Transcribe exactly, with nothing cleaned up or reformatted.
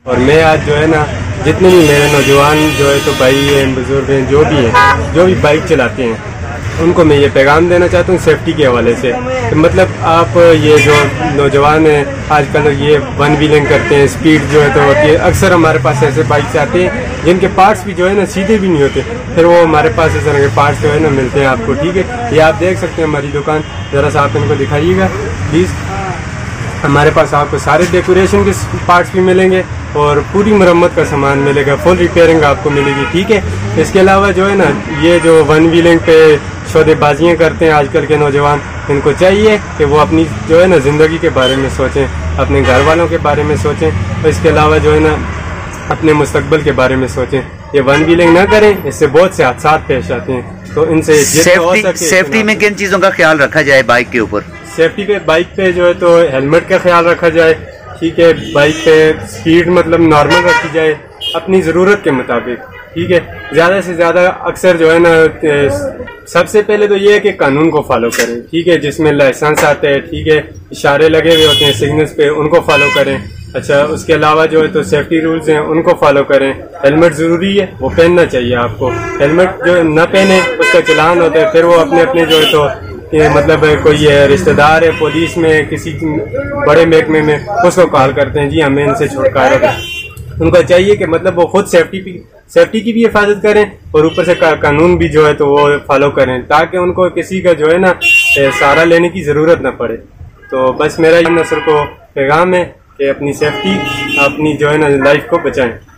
और मैं आज जो है ना जितने भी मेरे नौजवान जो है तो भाई हैं, बुजुर्ग हैं, जो भी हैं, जो भी बाइक चलाते हैं, उनको मैं ये पैगाम देना चाहता हूँ सेफ्टी के हवाले से कि मतलब आप ये जो नौजवान हैं आजकल ये वन व्हीलिंग करते हैं, स्पीड जो है तो होती है। अक्सर हमारे पास ऐसे बाइक्स आते हैं जिनके पार्ट्स भी जो है ना सीधे भी नहीं होते, फिर वो हमारे पास इस तरह के पार्ट्स जो है ना मिलते हैं आपको। ठीक है, ये आप देख सकते हैं हमारी दुकान, ज़रा सा आप इनको दिखाइएगा प्लीज़। हमारे पास आपको सारे डेकोरेशन के पार्ट्स भी मिलेंगे और पूरी मरम्मत का सामान मिलेगा, फुल रिपेयरिंग आपको मिलेगी। ठीक है, इसके अलावा जो है ना ये जो वन व्हीलिंग पे सौदेबाजियाँ करते हैं आजकल के नौजवान, इनको चाहिए कि वो अपनी जो है ना ज़िंदगी के बारे में सोचें, अपने घर वालों के बारे में सोचें और इसके अलावा जो है ना अपने मुस्तकबिल के बारे में सोचें। ये वन व्हीलिंग ना करें, इससे बहुत से हादसा पेश आते हैं। तो इनसे सेफ्टी सेफ्टी में किन चीज़ों का ख्याल रखा जाए बाइक के ऊपर? सेफ्टी पे बाइक पे जो है तो हेलमेट का ख्याल रखा जाए। ठीक है, बाइक पे स्पीड मतलब नॉर्मल रखी जाए अपनी ज़रूरत के मुताबिक। ठीक है, ज़्यादा से ज़्यादा अक्सर जो है ना सबसे पहले तो ये है कि कानून को फॉलो करें। ठीक है, जिसमें लाइसेंस आते हैं, ठीक है, इशारे लगे हुए होते हैं सिग्नल्स पे, उनको फॉलो करें। अच्छा, उसके अलावा जो है तो सेफ्टी रूल्स हैं उनको फॉलो करें। हेलमेट ज़रूरी है, वो पहनना चाहिए आपको। हेलमेट जो न पहने उसका चालान होता है, फिर वो अपने अपने जो है तो ये मतलब कोई रिश्तेदार है पुलिस में किसी बड़े महकमे में, उसको कॉल करते हैं जी हमें इनसे छुटकारा दें। उनको चाहिए कि मतलब वो खुद सेफ्टी भी सेफ्टी की भी हिफाजत करें और ऊपर से का, कानून भी जो है तो वो फॉलो करें, ताकि उनको किसी का जो है ना सहारा लेने की ज़रूरत ना पड़े। तो बस मेरा ये नस्ल को पैगाम है कि अपनी सेफ्टी अपनी जो है ना लाइफ को बचाएं।